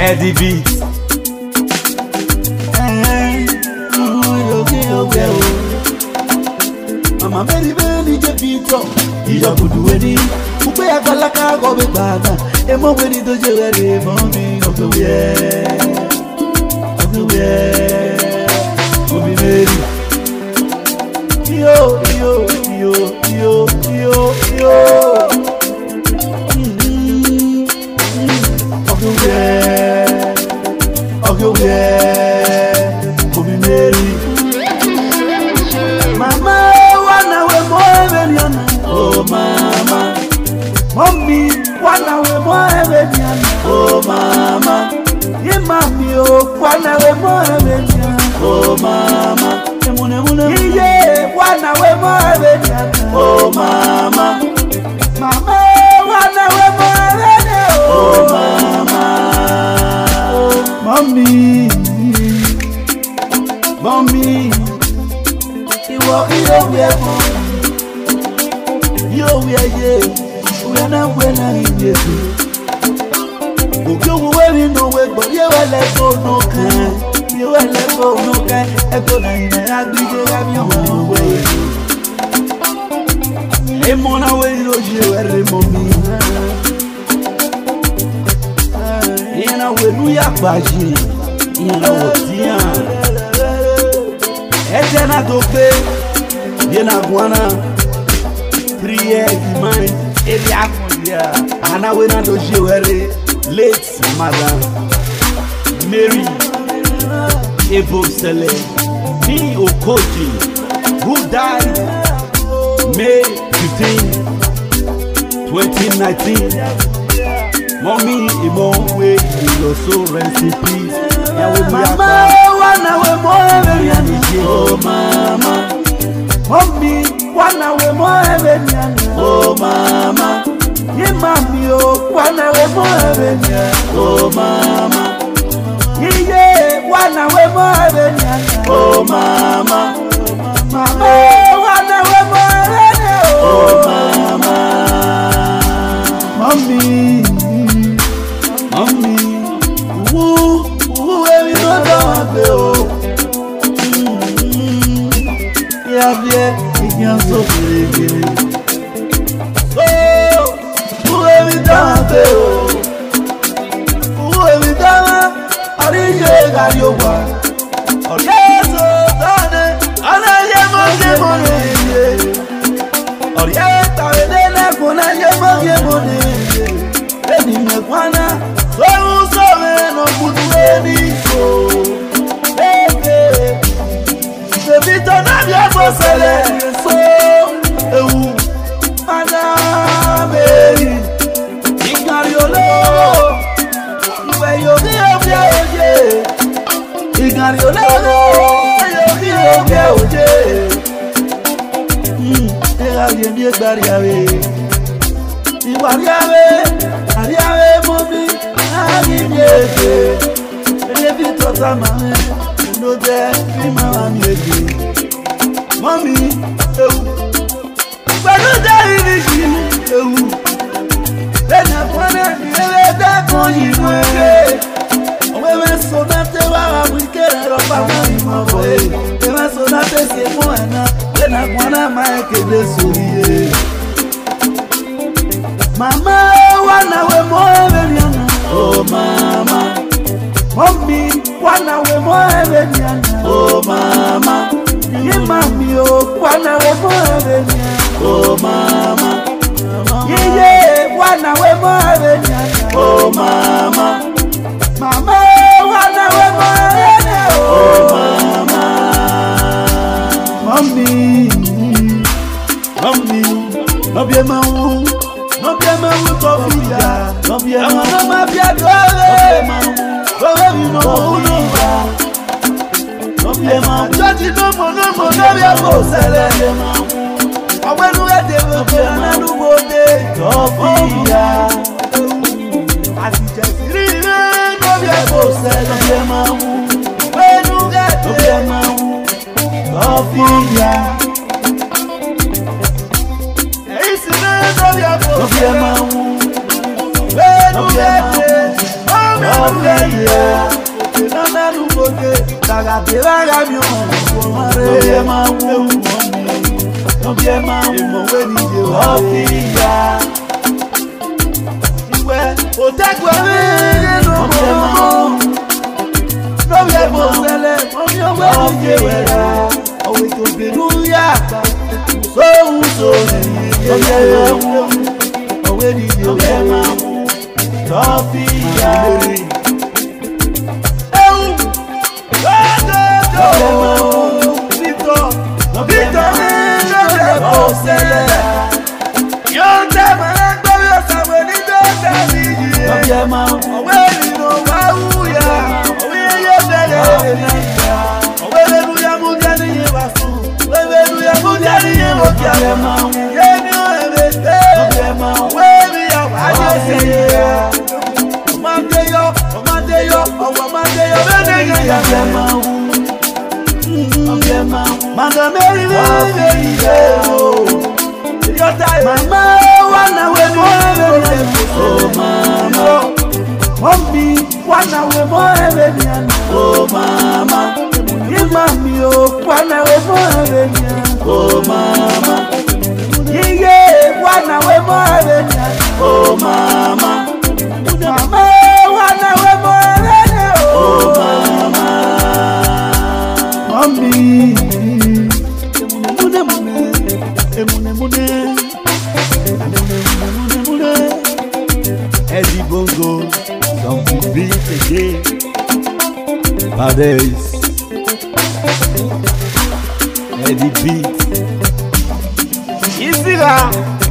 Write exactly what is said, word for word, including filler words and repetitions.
Eddie Beat. Mama very very je Vito. Ija budu weni. Upe akalaka go be bana. Emo weni do je were mommy ogowe. Ogowe. Obi Mary. Yo yo yo yo yo yo. Ogowe. Ogowe. Obi Mary. Mama wana we moeveliana. Oh mama. Mommy wana we moeveliana. Oh mama. Ye mami o wana we moeveliana. Oh mama. Mune mune. Ye wana we moeveliana. Oh mama. Mama wana we moeveliana. Oh mama. Mommy. Mommy. Iwo iyo we mo. Yo we ye. We na we na injesu. Ojo we we no we but ye we let go no can. Ye we let go no can. E go na ina agbije ga mi o we. E mo na we lo je we re mo mi. Ye na we lu ya gbaji. Ye na wo tian. Etena dope, yena guana, priye imani, elia kuya. Ana wena doje were, late madam Mary Ebosele, ni Okoji, who died May fifteenth, twenty nineteen. Mommy Imonwe, your soul rest in peace. Mama, wana we moeveliana. Oh mama. Mommy, wana we moeveliana. Oh mama. Ye mami o wana we moeveliana. Oh mama. Ye ye wana we moeveliana. Oh mama. Mama wana we moeveliana. Oh mama. Mommy. Mommy. Woo. Yeah, yeah, it can so big. Oh, who have we done? Who have we done? I didn't get your one. Oh, yes, oh, done. And I am on the money. Oh, yes, I didn't go on your money. Then you make one. So, so, no good way. The Vito na bia bosele so ewu Madam Mary Igariolo iwe yo bi obia oje Igariolo yo bi obia oje mm era bien bien gbariawe Iwariawe ariawe mobi ari biete The Vito ta mame no there, be my lady. Mommy, oh, but no there is you, oh. Then I wanna hear that for you, eh? When so that they were we get up my way. When I so that they say, then I wanna make it this way. Mama, wanna we more than you. Oh, mama. Mommy, wana we moeveliana. Oh mama. Ye mami o wana we moeveliana. Oh mama. Ye ye wana we moeveliana. Oh mama. Mama wana we moeveliana. Oh mama. Mommy. Mommy. No bien maou. No bien maou kofia. No bien maou. No ma bien doare. Oh, you know, no, no, no, just you know, no, no, no, no, no, sele. I went to the river and I do go there. Sophia, I just read, no, no, sele. When you get to the mouth, Sophia, it's no, no, no, no, when you get Tofia, Nana Nuboke, Tagatera Gamion, Tofia, Tofia, Tofia, Otakwa no mo no be bozele mo mi wera o we to be ya so so o we ni yo ma Tofia eu go Victor Victor no be bozele yo te ma Tofia ma we no wa uya we ye bele we le nu ya mu jani ye wasu we le nu ya mu jani ye mo kia ma ye ni o ebe Tofia ma we bi ya wa je se ye o ma de yo o ma de yo o wa ma de yo be ne ya Tofia ma Tofia ma manda meri meri o yo tai mama wana we mo oh mama mommy wana we mo ebenian oh mama imami o wana we mo ebenian oh mama yeye wana we mo ebenian oh mama mama wana we mo ebenian oh mama mommy mune mune mune mune Eddie Bongo, don't be beat again. Paradise, Eddie beat. Easy lah.